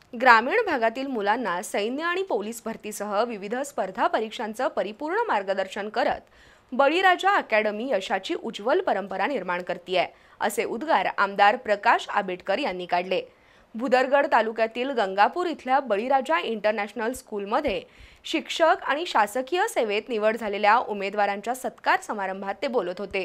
ग्रामीण भागातील मुलांना सैन्य आणि पोलीस भरतीसह विविध स्पर्धा परीक्षांचं परिपूर्ण मार्गदर्शन करत बळीराजा अकॅडमी यशाची उज्ज्वल परंपरा निर्माण करतीये, असे उद्गार आमदार प्रकाश आंबेडकर यांनी काढले। भुदरगड तालुक्यातील गंगापूर इथल्या बळीराजा इंटरनॅशनल स्कूलमध्ये शिक्षक आणि शासकीय सेवेत निवड झालेल्या उमेदवारांच्या सत्कार समारंभात ते बोलत होते।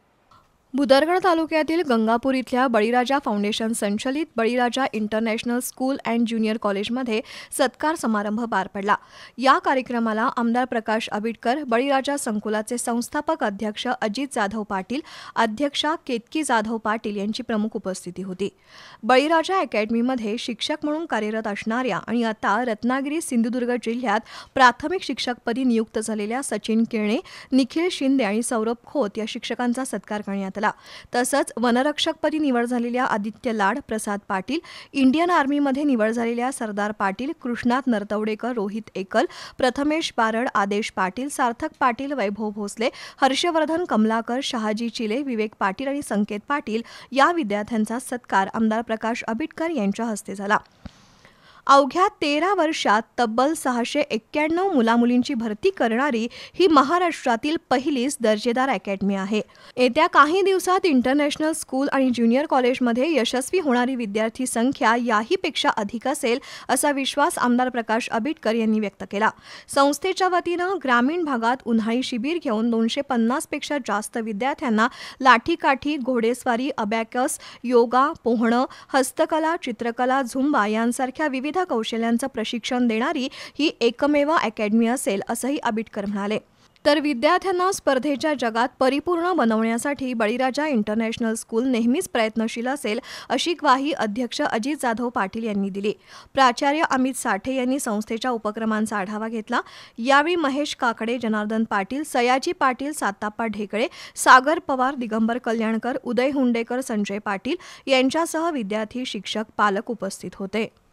भुदरगड तालुक्यातील गंगापूर इथल्या बळीराजा फाउंडेशन संचलित बळीराजा इंटरनॅशनल स्कूल अँड ज्युनियर कॉलेजमध्ये सत्कार समारंभ पार पडला। या कार्यक्रमाला आमदार प्रकाश आंबेडकर, बळीराजा संकुलाचे संस्थापक अध्यक्ष अजित जाधव पाटील, अध्यक्षा केतकी जाधव पाटील यांची प्रमुख उपस्थिती होती। बळीराजा अकॅडमीमध्ये शिक्षक म्हणून कार्यरत असणाऱ्या आणि आता रत्नागिरी सिंधुदुर्ग जिल्ह्यात प्राथमिक शिक्षकपदी नियुक्त झालेल्या सचिन केळणे, निखिल शिंदे आणि सौरभ खोत या शिक्षकांचा सत्कार करण्यात आला। तसंच वनरक्षकपदी निवड झालेल्या आदित्य लाड, प्रसाद पाटील, इंडियन आर्मीमध्ये निवड झालेल्या सरदार पाटील, कृष्णात नरतवडेकर, रोहित एकल, प्रथमेश बारड, आदेश पाटील, सार्थक पाटील, वैभव भोसले, हर्षवर्धन कमलाकर, शहाजी चिले, विवेक पाटील आणि संकेत पाटील या विद्यार्थ्यांचा सत्कार आमदार प्रकाश आंबेडकर यांच्या हस्ते झाला। अवघ्या 13 वर्षात तब्बल 691 मुलामुलींची भरती करणारी ही महाराष्ट्रातील पहिलीच दर्जेदार अकॅडमी आहे। येत्या काही दिवसात इंटरनॅशनल स्कूल आणि ज्युनियर कॉलेजमध्ये यशस्वी होणारी विद्यार्थी संख्या याहीपेक्षा अधिक असेल असा विश्वास आमदार प्रकाश आंबेडकर यांनी व्यक्त केला। संस्थेच्या वतीनं ग्रामीण भागात उन्हाळी शिबिर घेऊन 250 पेक्षा जास्त विद्यार्थ्यांना लाठीकाठी, घोडेस्वारी, अबॅकस, योगा, पोहणं, हस्तकला, चित्रकला, झुंबा यांसारख्या विविध कौशल्यांचं प्रशिक्षण देणारी ही एकमेव अकॅडमी असेल असंही आंबेडकर म्हणाले। तर विद्यार्थ्यांना स्पर्धेच्या जगात परिपूर्ण बनवण्यासाठी बळीराजा इंटरनॅशनल स्कूल नेहमीच प्रयत्नशील असेल अशी ग्वाही अध्यक्ष अजित जाधव पाटील यांनी दिली। प्राचार्य अमित साठे यांनी संस्थेच्या उपक्रमांचा आढावा घेतला। यावेळी महेश काकडे, जनार्दन पाटील, सयाजी पाटील, साताप्पा ढेकळे, सागर पवार, दिगंबर कल्याणकर, उदय हुंडेकर, संजय पाटील यांच्यासह विद्यार्थी, शिक्षक, पालक उपस्थित होते।